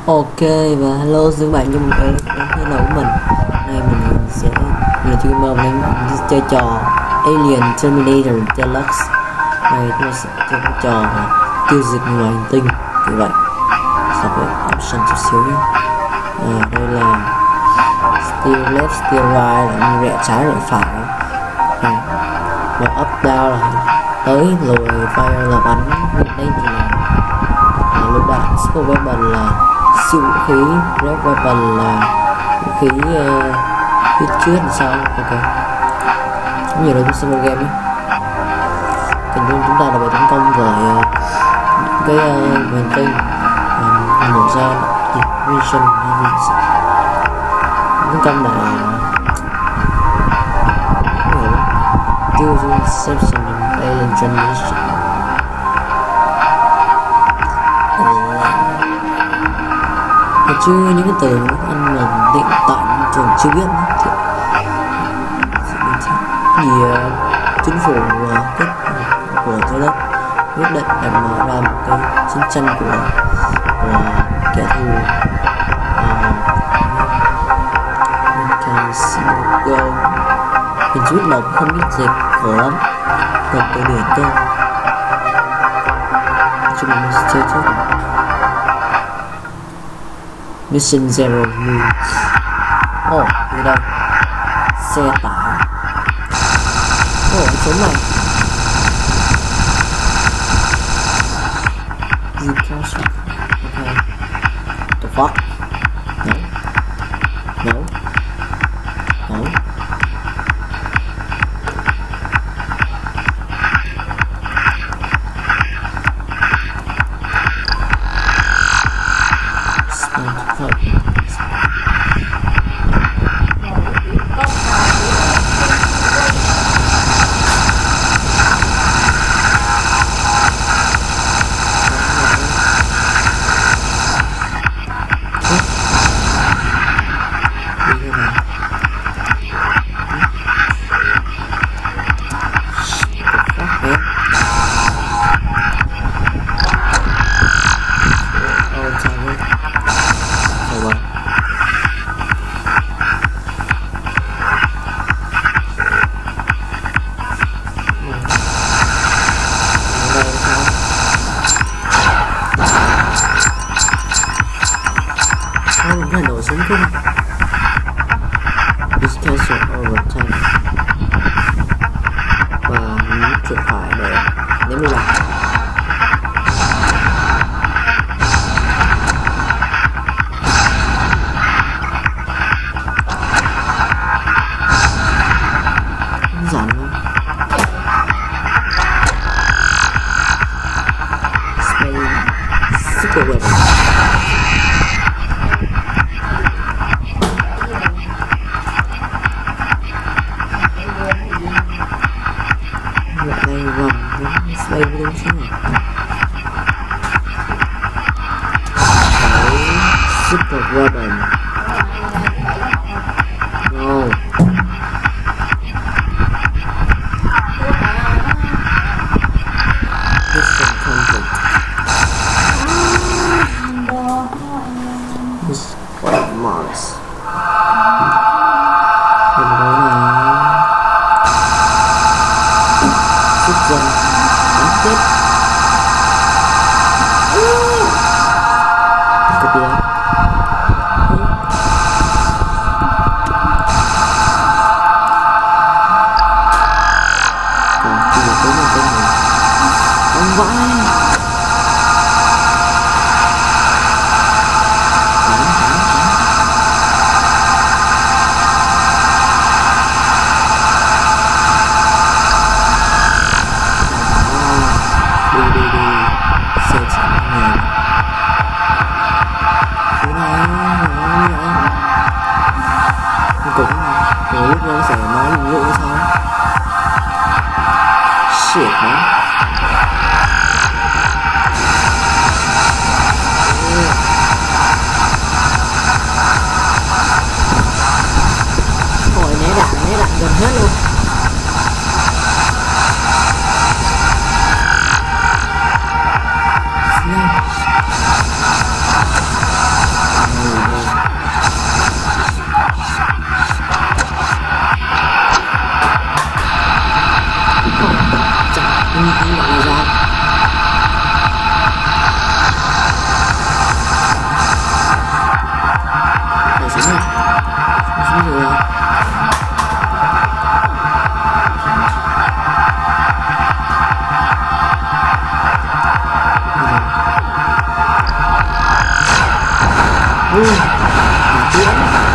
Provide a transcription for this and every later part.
Ok và hello xin các bạn trong một cái đầu của mình. Nay mình sẽ là streamer mình chơi trò Alien Terminator Deluxe. Này chúng ta sẽ chơi cái trò tiêu diệt người ngoài hành tinh như vậy. Sau với option chút xíu nhé. Đây là steer left, steer right là rẽ trái rẽ phải. Và up down là tới lùi, fire là bắn, đây thì là lựu đạn, super weapon là siêu vũ khí, red weapon là vũ khí hit trước làm sao. Ok, cũng nhiều trong summer game ấy. Tình huống chúng ta là bị tấn công bởi cái hành tinh mở ra mission tấn công là using deception and alien transmission. Chứ những cái từ anh là định tại trường chưa biết thì chính phủ kết của trái đất quyết định để mở ra một cái chiến tranh của kẻ thù mình chỉ biết một không biết dịch khổ lắm, cần từ điển cơ. Chúng mình sẽ chơi trước Mission Zero Moon. Từ đây xe tải. Chỗ này okay. The fuck? No. Mình nổ súng không? This cancel over time. Và nhấn chuột phải để ném đi lại. Đơn giản không? Super weapon. Đây luôn chứ super weapon. No. Different content. This white marks. Super tiếp copy đó. Tiến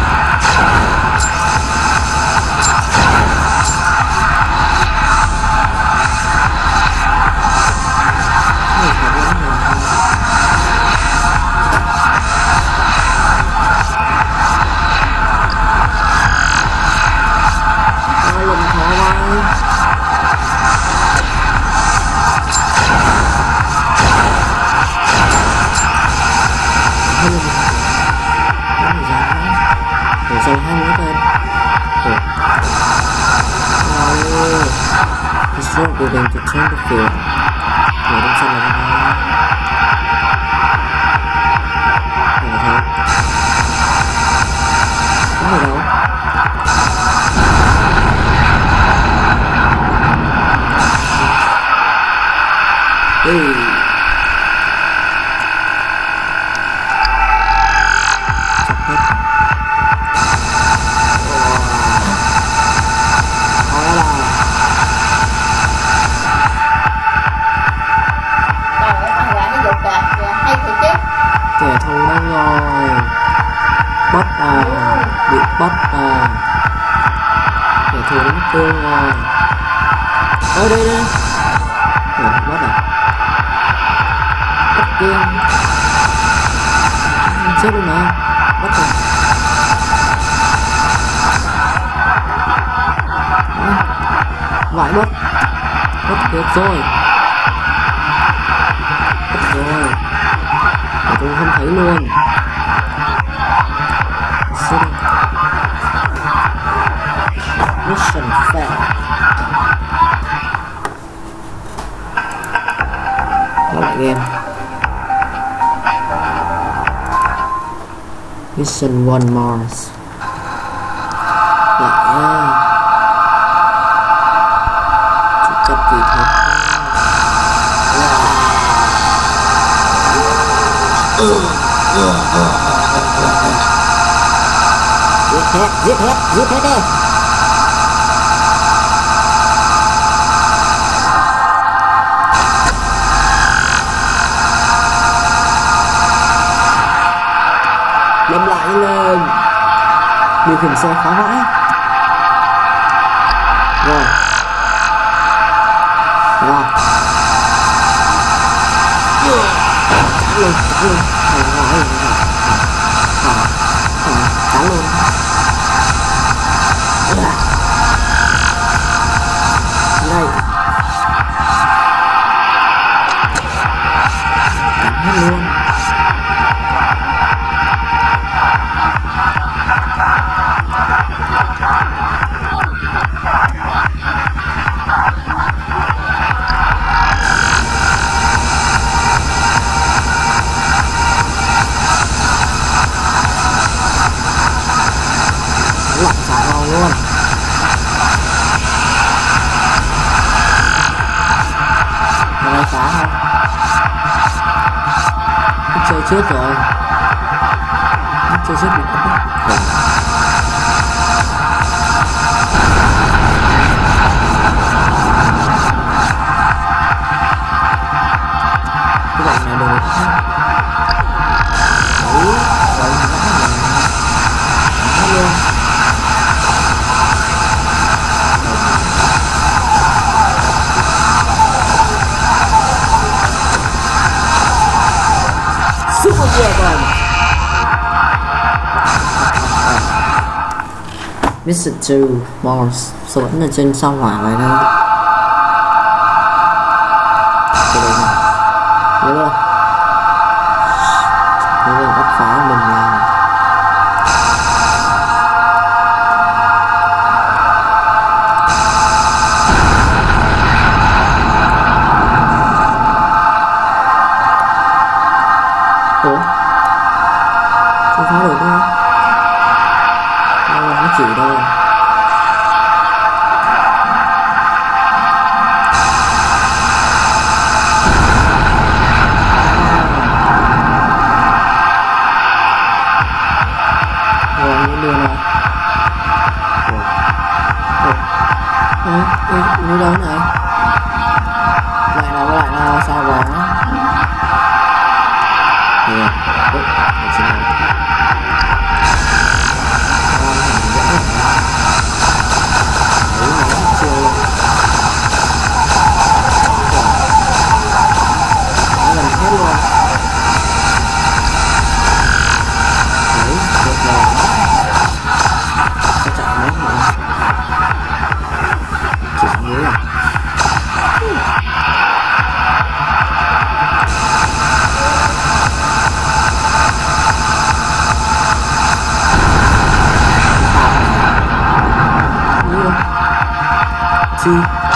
rồi hai mũi tên. It's not building to turn the field. Rồi đang xem là thấy có gì đâu. Kẻ thù đang rồi, bắt bị bắt kẻ thù đánh tương rồi. Ở đây đây bắt bắt tiên chết luôn nè, bắt rồi vãi bắt được rồi, tôi không thấy luôn. Mission fail. Đó lại game. Mission 1 Mars. Lại chút cấp kỳ thật. Giết hết đi. Lâm lại lên. Điều khiển xe phá vãi. Rồi. Luôn cắn luôn đây cắn hết luôn. Lọc xả vào luôn. Đây phá thôi. Nó chơi chết rồi. Nó chơi chết bị bắt. Cái bọn này đồ đấy, rồi nó luôn. Super Dragon. Mission 2 Mars. Số vẫn là trên sao hỏa này đây. Cái đây này. Nhớ không? Nhớ là bắt phá mình là ủa? Không phá được đâu. Nó chịu đâu. Rồi những đường này. Như đâu này? Lại nào sao vào? Yeah. chi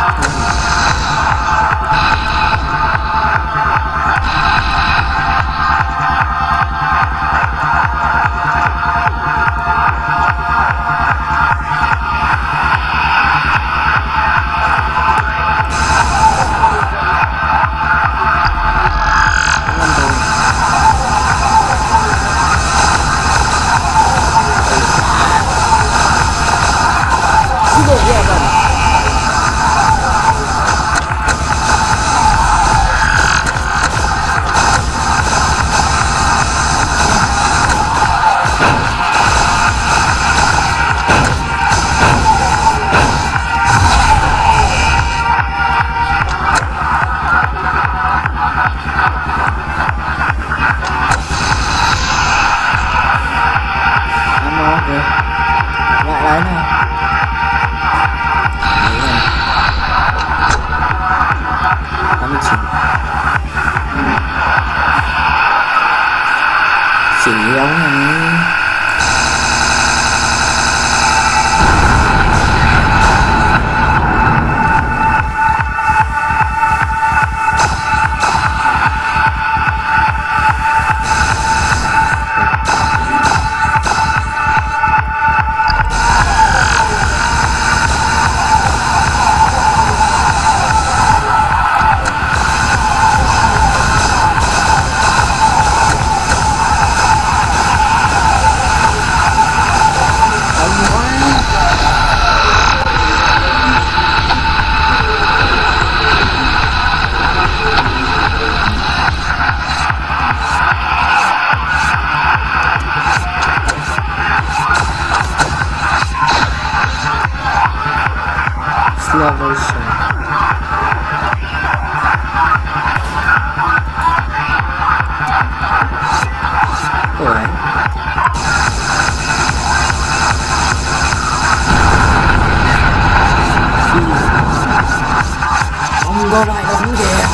Go lại nó cũng kìa.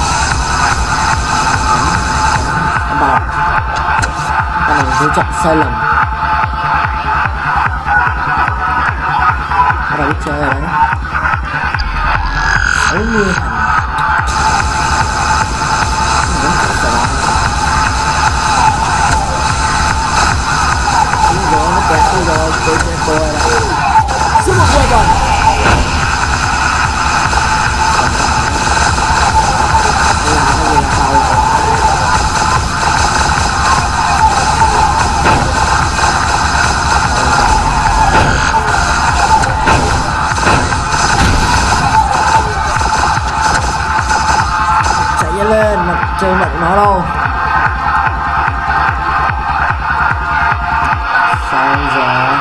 Bảo con này tôi chọn sai lầm. Các bạn biết chơi rồi đấy. 60 thằng. Nó kẹt tôi rồi, tôi sẽ coi lại. Số một quay bòn. Lên mặt trời mận nó đâu xong rồi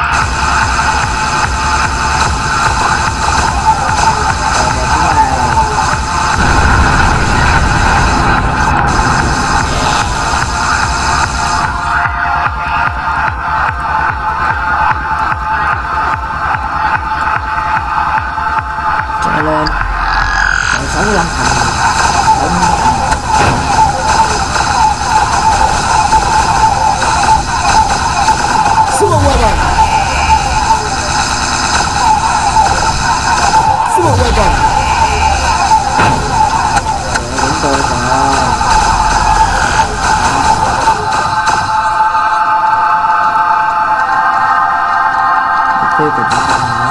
chạy lên 65 thằng. Super weapon. Super weapon. Đúng tôi rồi. Mục tiêu của chúng ta là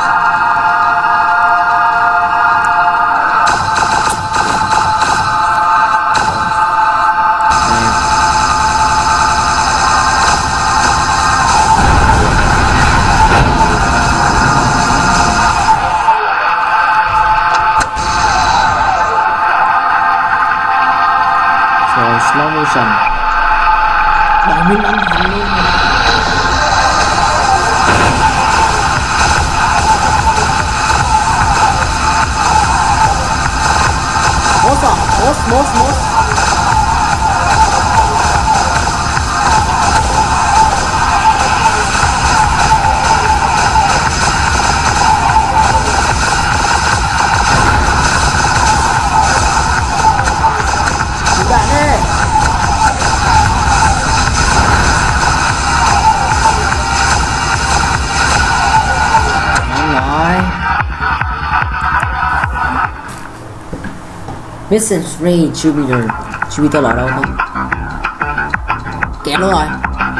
slow motion 75 thằng luôn. Boss. Bạn ơi. Ngon rồi. Mission 3 Jupiter. Jupiter là ở đâu không? Kẹt luôn rồi.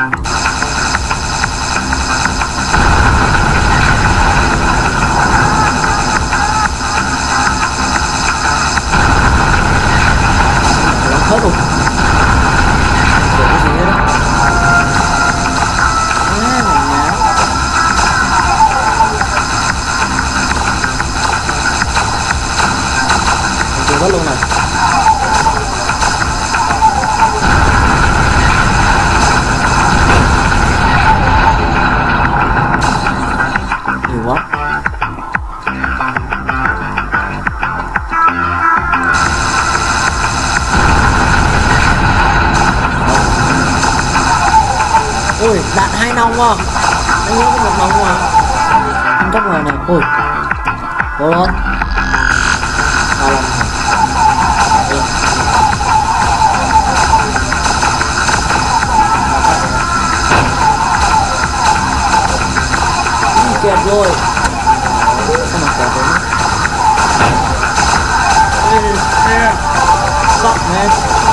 Hết luôn. Cái gì đó. Mày nháo. Mình hết luôn này. Nhiều quá. Ui, đạn 2 nòng à. Anh nhớ có 1 nòng mà. Không chắc rồi này. Ui. Vô luôn. Kẹt rồi. Sao mà kẹt rồi? Fuck man.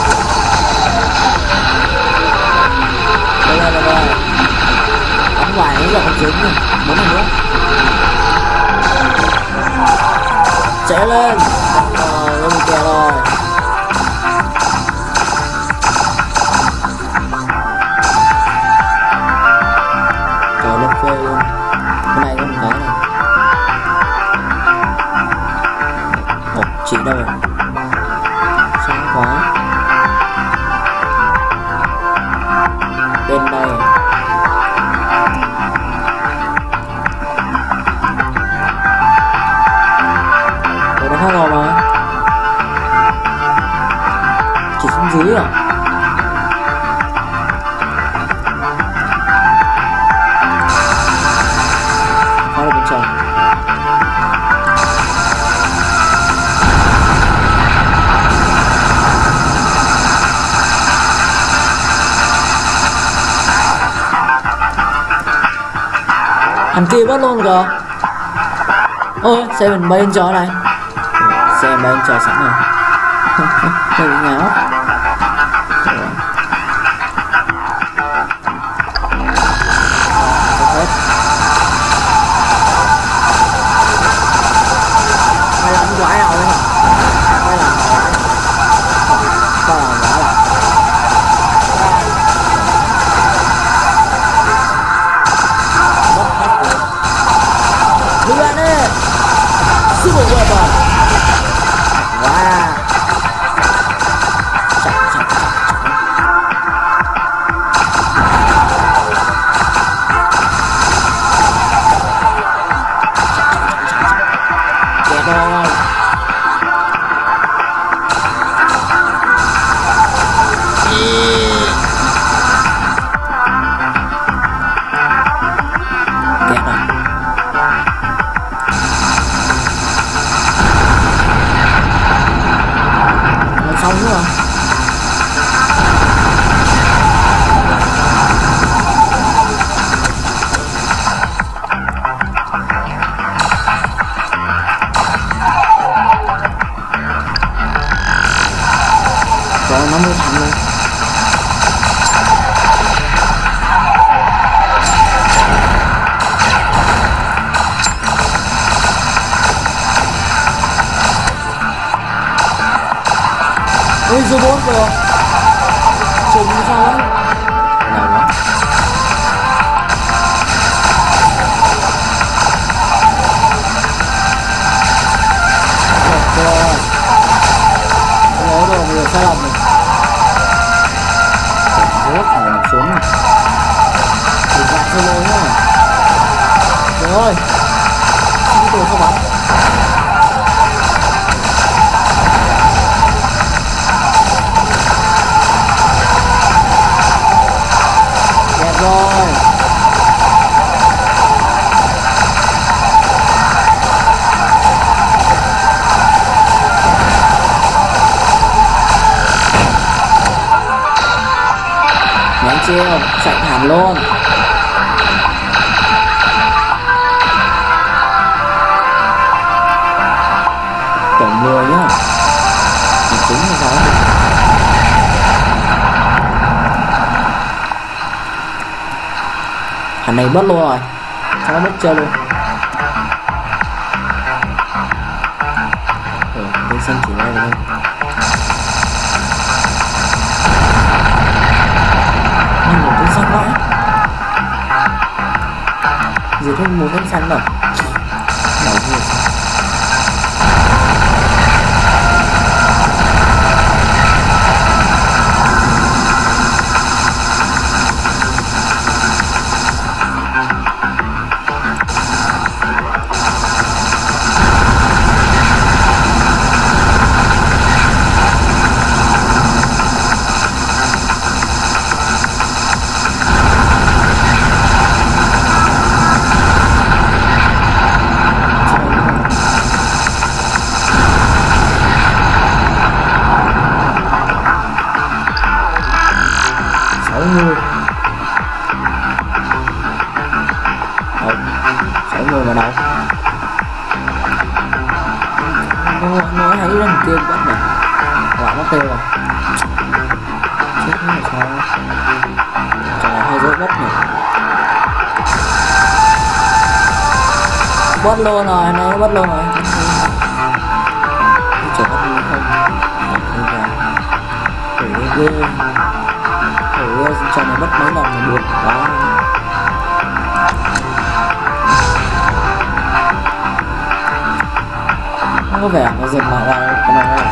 Đây. Bắn ngoài nó là con trứng này. Muốn này nữa. Chạy lên. Lên mình kẹt rồi. Trời lên phê luôn. Bên này có một cái này. Ồ, chị đâu rồi? Sáng quá. Bên đây. Ủa, nó hết rồi mà. Chỉ xuống dưới à? Khá là bên trong. Thằng kia bắt luôn kìa. Ôi, xe mình bay lên trời này. Xe bay lên trời sẵn rồi. Hơi bị ngáo. Mày làm quái nào đấy hả? Mày làm quái. Tao làm quái à? Lưu lên đi. Super weapon. Wow. Chạy. Kẹt rồi. Kẹt rồi. Xong nữa rồi. Trời ơi, nó mới thẳng luôn. Ôi robot kìa. Trùng sao ấy. Nào đó. Rồi. Nhớ rồi, bây giờ sai lầm rồi. Robot này xuống này. Đừng lại solo nhá. Trời ơi. Cái đồ sao bắn. Rồi. Mấy chiêu chạy thẳng luôn. Tổng 10 nhá. thằng này bớt luôn rồi, cho nó bớt chơi luôn. Tên xanh chỉ đây được không? Nhưng một tên xanh vãi. Gì thêm một tên xanh rồi. Đầu tiên mà đâu nó thấy lên tiêu quá nè, lại mất tiêu rồi, chết nó là sao, trời hơi rớt gốc nè, bớt luôn rồi, này bớt luôn rồi, trời bớt luôn không, thử ghê, cho nó mất mấy lần là được đó. Có vẻ nó dừng lại ra cái này này.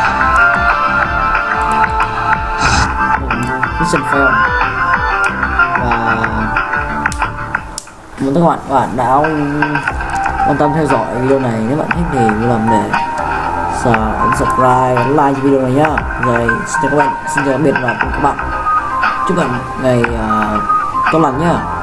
Mission fail. Và muốn các bạn đã quan tâm theo dõi video này. Nếu bạn thích thì vui lòng để ấn subscribe, ấn like cho video này nhá. Rồi xin chào các bạn, xin chào tạm biệt và các bạn, chúc bạn ngày tốt lành nhá.